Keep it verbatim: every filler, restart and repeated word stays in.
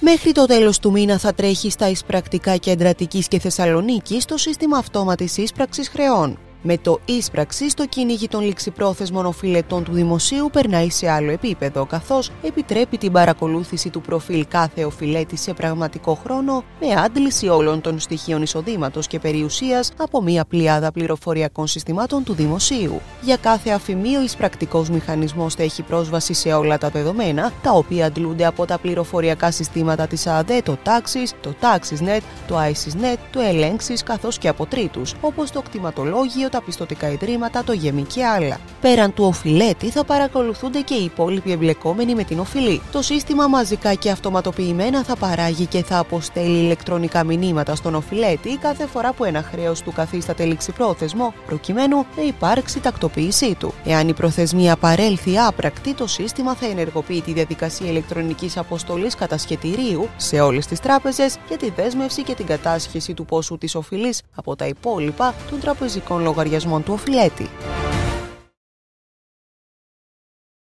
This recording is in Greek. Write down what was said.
Μέχρι το τέλος του μήνα θα τρέχει στα εισπρακτικά κέντρα Αττικής και Θεσσαλονίκης το σύστημα αυτόματης ίσπραξης χρεών. Με το ίσπραξη, το κυνήγι των ληξιπρόθεσμων οφειλετών του δημοσίου περνάει σε άλλο επίπεδο, καθώς επιτρέπει την παρακολούθηση του προφίλ κάθε οφειλέτη σε πραγματικό χρόνο, με άντληση όλων των στοιχείων εισοδήματος και περιουσίας από μία πλειάδα πληροφοριακών συστημάτων του δημοσίου. Για κάθε αφημί, ο εισπρακτικός μηχανισμός θα έχει πρόσβαση σε όλα τα δεδομένα, τα οποία αντλούνται από τα πληροφοριακά συστήματα της ΑΔΕ, το Taxis, το Taxisnet, το ISISnet, το Ελέγξεις, καθώς και από τρίτους, όπως το κτηματολόγιο, τα πιστωτικά ιδρύματα, το ΓΕΜΙ και άλλα. Πέραν του οφειλέτη, θα παρακολουθούνται και οι υπόλοιποι εμπλεκόμενοι με την οφειλή. Το σύστημα μαζικά και αυτοματοποιημένα θα παράγει και θα αποστέλει ηλεκτρονικά μηνύματα στον οφειλέτη κάθε φορά που ένα χρέος του καθίσταται ληξιπρόθεσμο, προκειμένου να υπάρξει τακτοποίησή του. Εάν η προθεσμία παρέλθει άπρακτη, το σύστημα θα ενεργοποιεί τη διαδικασία ηλεκτρονικής αποστολής κατασχετηρίου σε όλες τις τράπεζες για τη δέσμευση και την κατάσχεση του ποσού της οφειλής από τα υπόλοιπα των τραπεζικών λογαριασμών του οφειλέτη.